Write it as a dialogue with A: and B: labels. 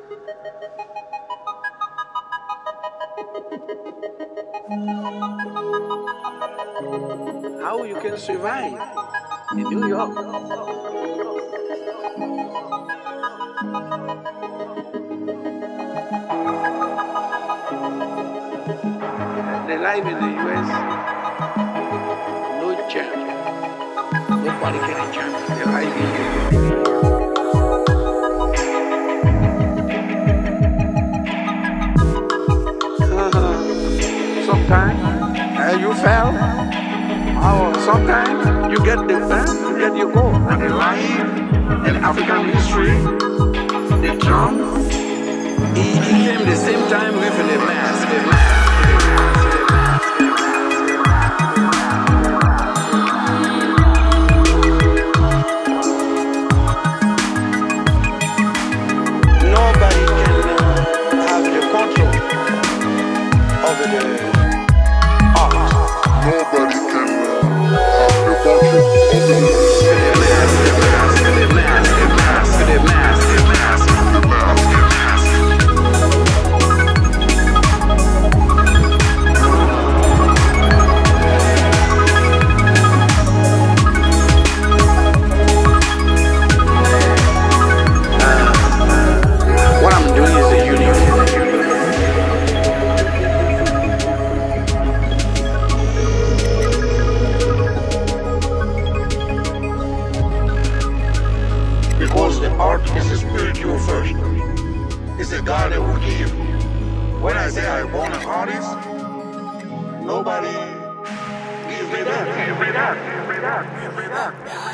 A: How you can survive in New York? The life in the US, no chance. Nobody can chance the life in the sometimes you fail, or sometimes you get the you get your goal. And the life in African history, the drum, it came the same time with the mass. Nobody can have the control over the art.
B: Nobody can have the control over the
A: What I'm doing is a unique. Because the art is a spiritual first. It's a God that will give. When I say I born an artist, nobody gives me that.